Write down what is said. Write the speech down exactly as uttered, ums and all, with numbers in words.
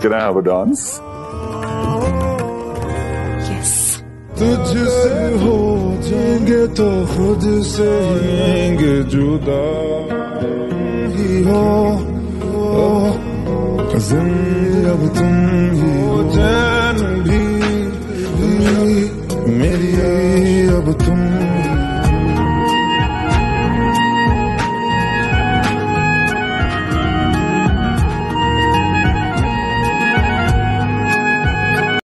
Can I have a dance? Yes. तुझसे हो जाएंगे तो खुद से होंगे जुदा ही हो, जिंदगी अब तुम ही